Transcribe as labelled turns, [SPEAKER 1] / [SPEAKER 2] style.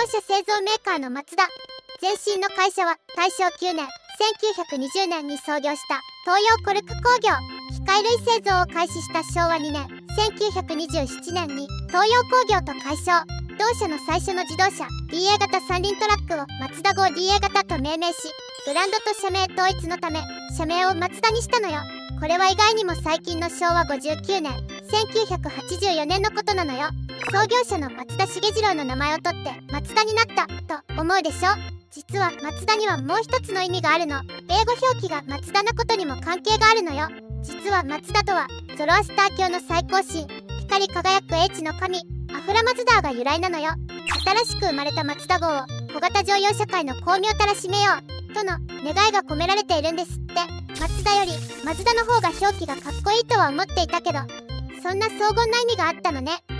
[SPEAKER 1] 車製造メーカーのマツダ。前身の会社は大正9年1920年に創業した東洋コルク工業。機械類製造を開始した昭和2年1927年に東洋工業と改称。同社の最初の自動車 DA 型三輪トラックをマツダ号 DA 型と命名し、ブランドと社名統一のため社名をマツダにしたのよ。これは意外にも最近の昭和59年1984年のことなのよ。創業者の松田重次郎の名前を取ってマツダになったと思うでしょ。実はマツダにはもう一つの意味があるの。英語表記がマツダなことにも関係があるのよ。実はマツダとはゾロアスター教の最高神、光り輝く英知の神アフラマズダーが由来なのよ。新しく生まれたマツダ号を小型乗用車界の巧妙たらしめようとの願いが込められているんですって。マツダよりマズダの方が表記がかっこいいとは思っていたけど、そんな荘厳な意味があったのね。